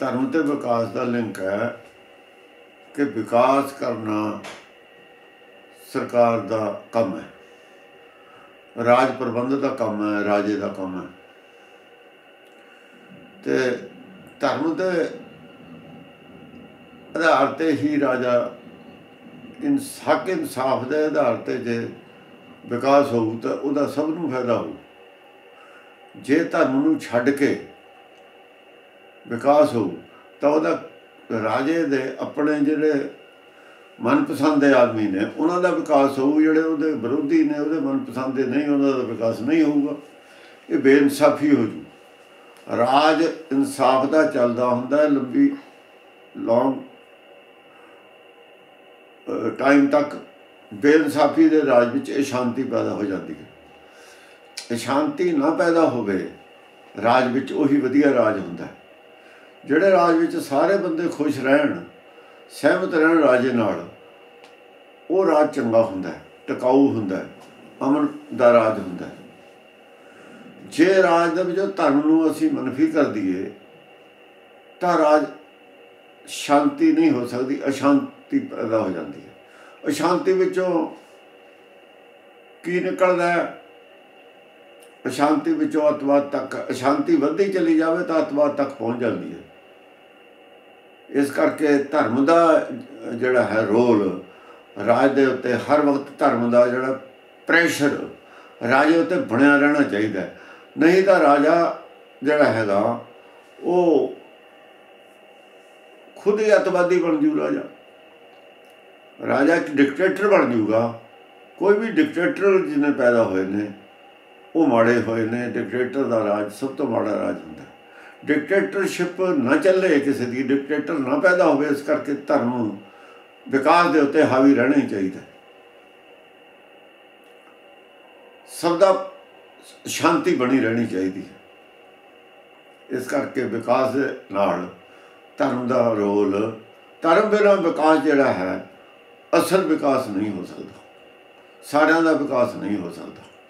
धर्म ते विकास का लिंक है कि विकास करना सरकार का काम है, राज प्रबंध का काम है, राजे का काम है। ते धर्म के आधार ते ही राजा हक इंसाफ के आधार ते जे विकास होऊ तो उहदा सबनूं फायदा हो। जे धर्म नूं छड्ड के विकास हो तो उहदा राजे दे अपने जिहड़े मनपसंद दे आदमी ने उन्हां दा विकास होऊ, जिहड़े उहदे विरोधी ने उहदे मनपसंद दे नहीं उन्हां दा विकास नहीं होऊगा। ये बेइंसाफी हो जू। राज इंसाफ का चलदा हुंदा लंबी लॉन्ग टाइम तक। बेइंसाफी के राज विच अशांति पैदा हो जाती है। अशांति ना पैदा होवे राज विच उही वधिया राज हुंदा है। जिहड़े राज विच सारे बंदे खुश रहन, सहमत रहन राजे नाल, वो राज चंगा हुंदा है, टिकाऊ हुंदा है, अमन दा राज हुंदा है। जे राज दे विचों धर्म नूं असीं मनफी कर दईए तां राज शांति नहीं हो सकती, अशांति पैदा हो जाती है। अशांति विचों की निकलदा है? अशांति विचों अतवाद तक। अशांति वधदी चली जाए तो अतवाद तक पहुँच जाती है। इस करके धर्म का जिहड़ा है रोल राज दे उत्ते हर वक्त धर्म का जिहड़ा प्रैशर राजे उत्ते बनिया रहना चाहिए। नहीं तो राजा जिहड़ा हैगा वो खुद ही अतवादी बन जू। राजा एक डिकटेटर बन जूगा। कोई भी डिकटेटर जिन्हें पैदा होए ने वो माड़े होए ने। डिकटेटर का राज सब तो माड़ा राज हुंदा है। डिकटेटरशिप ना चले किसी की, डिकटेटर ना पैदा हो, इस करके धर्म विकास के उत्ते हावी रहना ही चाहिए। सबका शांति बनी रहनी चाहिए। इस करके विकास नाल धर्म का रोल, धर्म बिना विकास जिहड़ा है असल विकास नहीं हो सकता, सारिਆਂ ਦਾ विकास नहीं हो सकता।